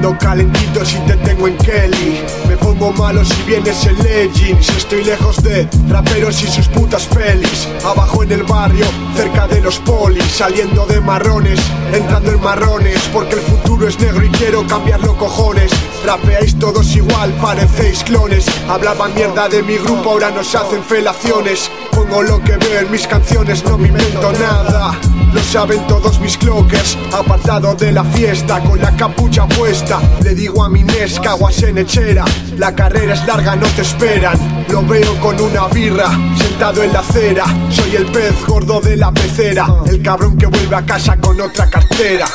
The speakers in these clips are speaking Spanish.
Ando calentito si te tengo en Kelly. Me pongo malo si vienes en Legends. Estoy lejos de raperos y sus putas pelis. Abajo en el barrio, cerca de los polis. Saliendo de marrones, entrando en marrones. Porque el futuro es negro y quiero cambiarlo, cojones. Rapeáis todos igual, parecéis clones. Hablaban mierda de mi grupo, ahora nos hacen felaciones. Pongo lo que veo en mis canciones, no me invento nada. Lo saben todos mis clockers. Apartado de la fiesta, con la capucha puesta. Le digo a mi Nesca, guasenechera: la carrera es larga, no te esperan. Lo veo con una birra, sentado en la acera. Soy el pez gordo de la pecera, el cabrón que vuelve a casa con otra cartera.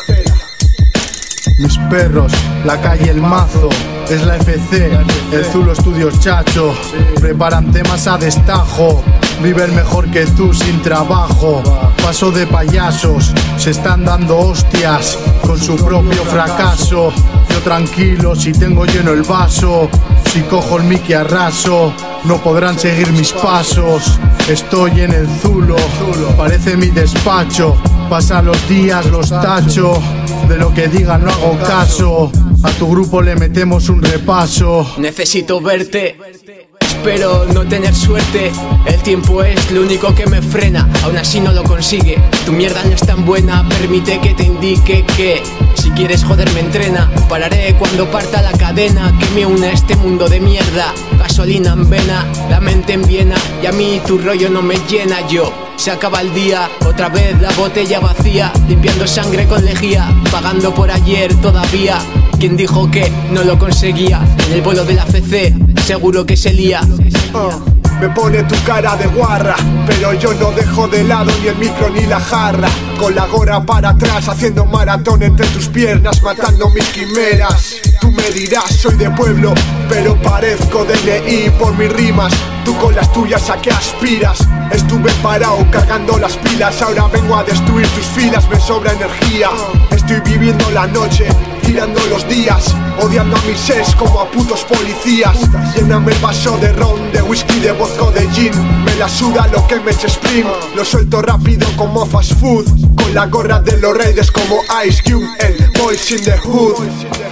Mis perros, la calle El Mazo, es la FC, el Zulo Studios Chacho. Preparan temas a destajo, viven mejor que tú sin trabajo. Paso de payasos, se están dando hostias con su propio fracaso. Yo tranquilo si tengo lleno el vaso, si cojo el Mickey arraso. No podrán seguir mis pasos, estoy en el Zulo, parece mi despacho. Pasan los días, los tacho, de lo que digan no hago caso. A tu grupo le metemos un repaso. Necesito verte, espero no tener suerte. El tiempo es lo único que me frena, aún así no lo consigue. Tu mierda no es tan buena, permite que te indique que si quieres joderme entrena. Pararé cuando parta la cadena que me une a este mundo de mierda. Gasolina en vena, la mente en Viena, y a mí tu rollo no me llena. Yo, se acaba el día, otra vez la botella vacía, limpiando sangre con lejía, pagando por ayer todavía. ¿Quién dijo que no lo conseguía? En el vuelo de la FC, seguro que se lía. Me pone tu cara de guarra, pero yo no dejo de lado ni el micro ni la jarra. Con la gorra para atrás, haciendo maratón entre tus piernas, matando mis quimeras. Tú me dirás, soy de pueblo, pero parezco DNI por mis rimas. Tú con las tuyas, ¿a qué aspiras? Estuve parado cargando las pilas, ahora vengo a destruir tus filas, me sobra energía. Estoy viviendo la noche, tirando los días, odiando a mis ex como a putos policías. Lléname el vaso de ron, de whisky, de vodka, de gin. Me la suda lo que me eche Spring. Lo suelto rápido como fast food, con la gorra de los Raiders como Ice Cube, el Boys in the Hood.